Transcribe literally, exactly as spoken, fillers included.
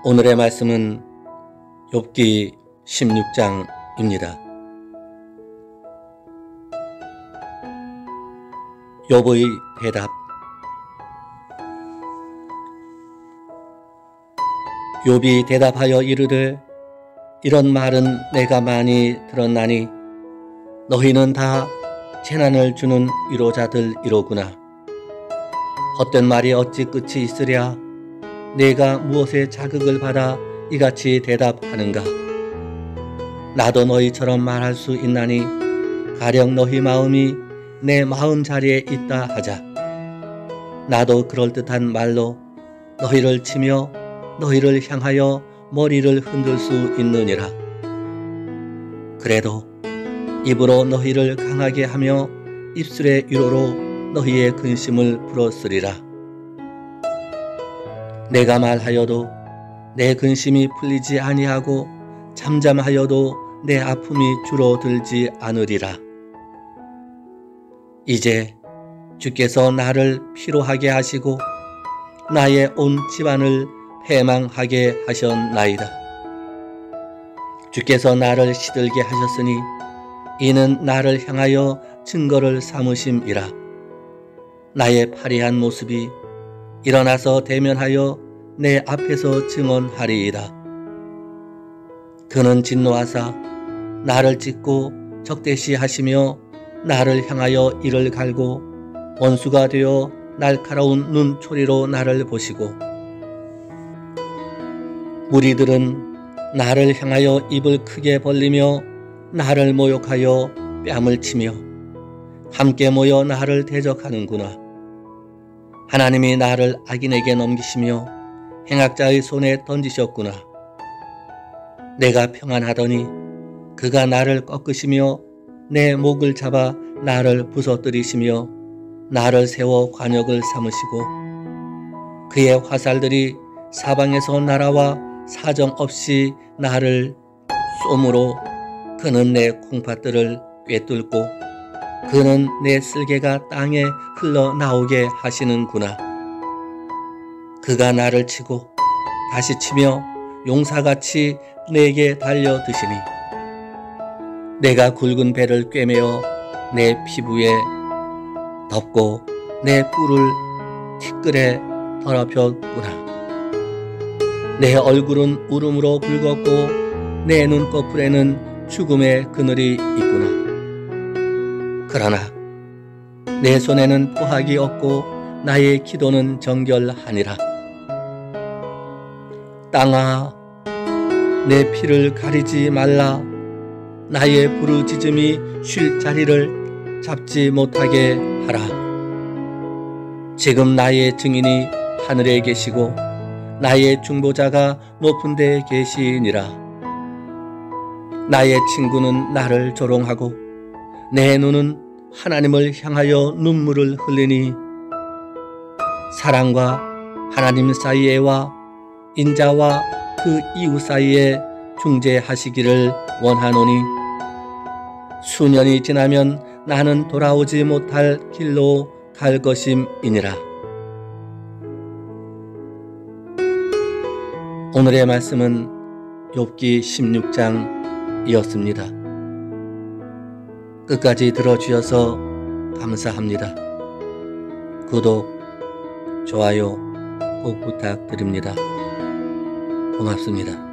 오늘의 말씀은 욥기 십육 장입니다. 욥의 대답. 욥이 대답하여 이르되 이런 말은 내가 많이 들었나니 너희는 다 재난을 주는 위로자들이로구나. 헛된 말이 어찌 끝이 있으랴. 내가 무엇에 자극을 받아 이같이 대답하는가. 나도 너희처럼 말할 수 있나니 가령 너희 마음이 내 마음 자리에 있다 하자. 나도 그럴듯한 말로 너희를 치며 너희를 향하여 머리를 흔들 수 있느니라. 그래도 입으로 너희를 강하게 하며 입술의 위로로 너희의 근심을 풀었으리라. 내가 말하여도 내 근심이 풀리지 아니하고 잠잠하여도 내 아픔이 줄어들지 않으리라. 이제 주께서 나를 피로하게 하시고 나의 온 집안을 패망하게 하셨나이다. 주께서 나를 시들게 하셨으니 이는 나를 향하여 증거를 삼으심이라. 나의 파리한 모습이 일어나서 대면하여 내 앞에서 증언하리이다. 그는 진노하사 나를 찢고 적대시하시며 나를 향하여 이를 갈고 원수가 되어 날카로운 눈초리로 나를 보시고 무리들은 나를 향하여 입을 크게 벌리며 나를 모욕하여 뺨을 치며 함께 모여 나를 대적하는구나. 하나님이 나를 악인에게 넘기시며 행악자의 손에 던지셨구나. 내가 평안하더니 그가 나를 꺾으시며 내 목을 잡아 나를 부서뜨리시며 나를 세워 관역을 삼으시고 그의 화살들이 사방에서 날아와 사정없이 나를 쏘므로 그는 내 콩팥들을 꿰뚫고 그는 내 쓸개가 땅에 흘러나오게 하시는구나. 그가 나를 치고 다시 치며 용사같이 내게 달려드시니 내가 굵은 배를 꿰매어 내 피부에 덮고 내 뿔을 티끌에 더럽혔구나. 내 얼굴은 울음으로 붉었고 내 눈꺼풀에는 죽음의 그늘이 있구나. 그러나 내 손에는 포학이 없고 나의 기도는 정결하니라. 땅아, 내 피를 가리지 말라. 나의 부르짖음이 쉴 자리를 잡지 못하게 하라. 지금 나의 증인이 하늘에 계시고 나의 중보자가 높은 데 계시니라. 나의 친구는 나를 조롱하고 내 눈은 하나님을 향하여 눈물을 흘리니 사랑과 하나님 사이에와 인자와 그 이웃 사이에 중재하시기를 원하노니 수년이 지나면 나는 돌아오지 못할 길로 갈 것임이니라. 오늘의 말씀은 욥기 십육 장이었습니다. 끝까지 들어주셔서 감사합니다. 구독, 좋아요 꼭 부탁드립니다. 고맙습니다.